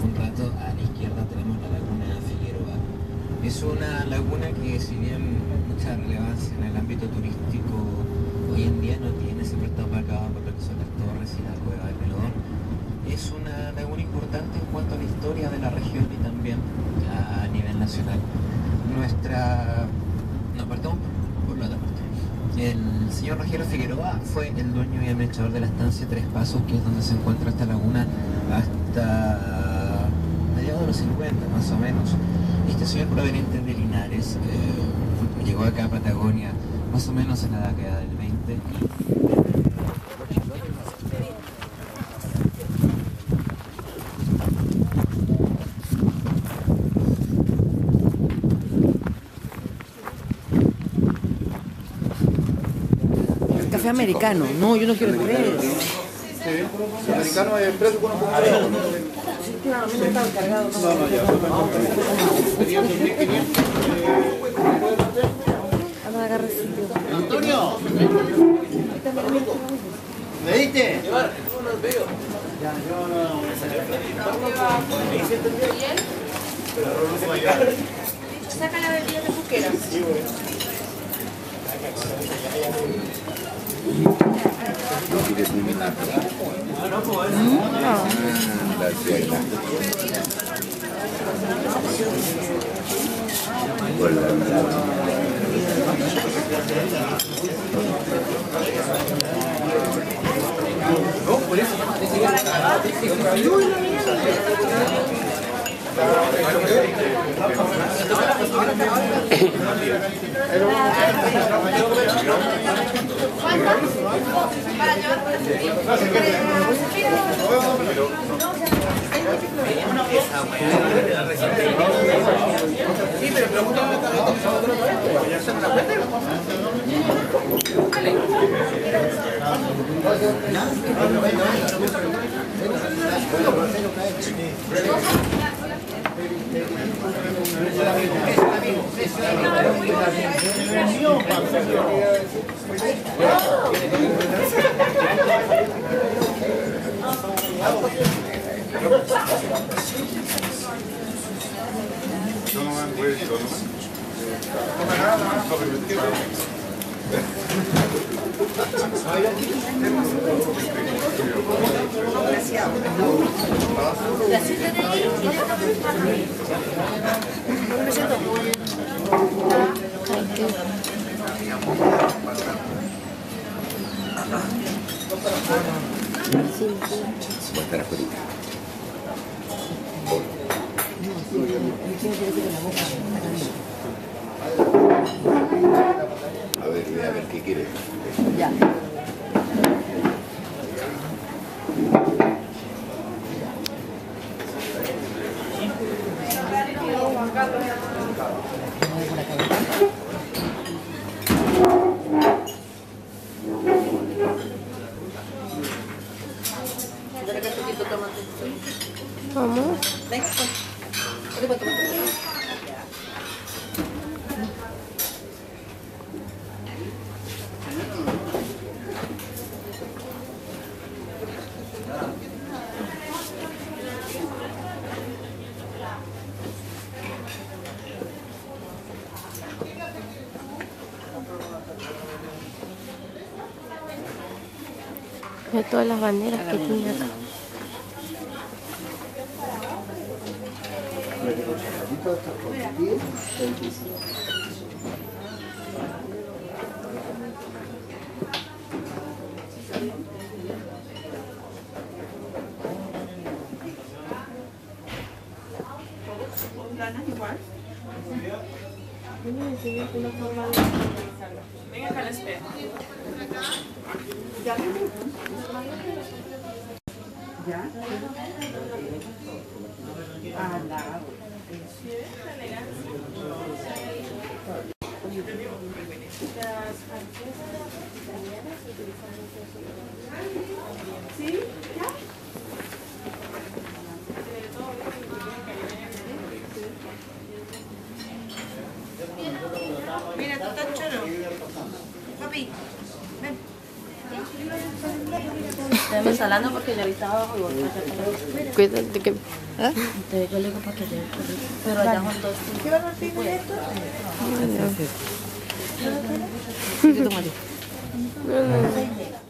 un rato, a la izquierda tenemos la laguna Figueroa. Es una laguna que, si bien mucha relevancia en el ámbito turístico hoy en día, no tiene, siempre está opacada por lo que son las torres y la cueva del Melodón. Es una laguna importante en cuanto a la historia de la región y también a nivel nacional. No, partamos por la otra parte. El señor Rogelio Figueroa fue el dueño y administrador de la estancia Tres Pasos, que es donde se encuentra esta laguna hasta mediados de los 50 más o menos. Este señor, proveniente de Linares, llegó acá a Patagonia más o menos en la década del 20 Café americano. No, yo no quiero expreso. Sí, americano es expreso con un poco de agua. Sí, claro, a mí me estaba cargado. No, ya. Sería 2500. Vamos a agarrar sitio. Antonio, ¿me diste? Ya, yo no. Saca la bebida que tú quieras. Sí, güey. No, por eso. Sí, pero pregúntame ya se me la cuenta. A ver qué quiere. Ya. Vamos. De todas las banderas que tiene acá. Venga acá, la espera. ¿Ya? ¿Sí? ¿Ya? Mira, tú estás choro. Papi, ven. Estamos hablando porque yo ahorita abajo y voy a pasar para allá. Cuídate que... Entonces yo le digo para que lleve el perrito. Pero allá son dos. ¿Qué va a partir esto? Sí, sí. No, no.